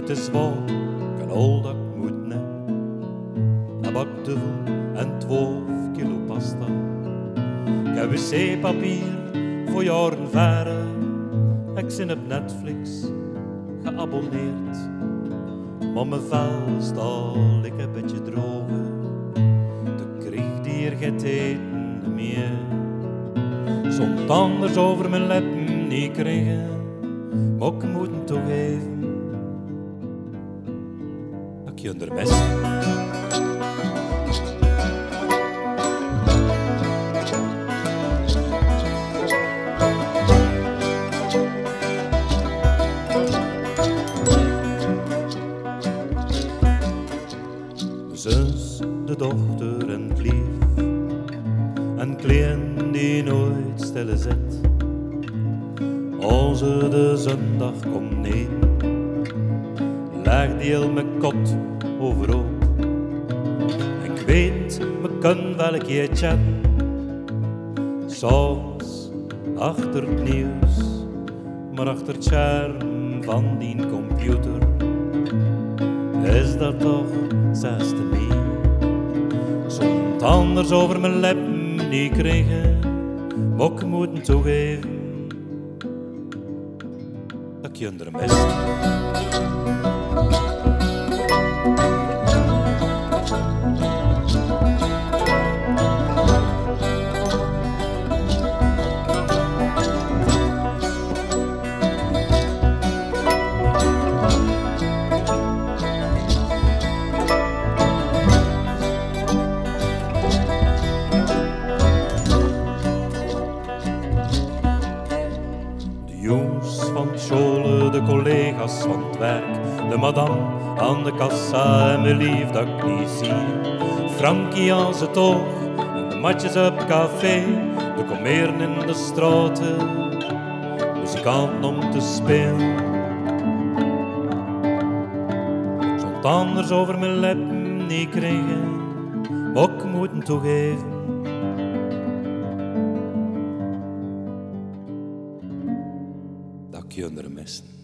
Het is waar, kan al dat ik moet net. Een bak duvel en 12 kilo pasta. Ik heb wc-papier voor jaren verre. Ik zit op Netflix geabonneerd. Maar mijn vel staat ik een beetje droog. De krijg hier geen eten meer. Soms anders over mijn lippen niet krijgen. Maar ik moet het toegeven. Dat ik je onder mis. Zus, de dochter en het lief, en klein die nooit stille zit. Als ze de zondag komt neer, leg die heel mijn kot overhoop. Ik weet, me kan wel een keer chatten, s'avonds achter het nieuws, maar achter het scherm van die computer is dat toch 6e mei. Soms anders over mijn lippen niet krijgen, maar ik moet toegeven dat ik je onder mis. Jongens van scholen, de collega's van het werk, de madame aan de kassa en mijn lief dat ik niet zie. Frankie aan zijn toog en de matjes op café, de komeren in de straten, muzikanten om te spelen. Soms anders over mijn lippen niet krijgen, maar ik moet het toegeven. Dat ik je onder missen.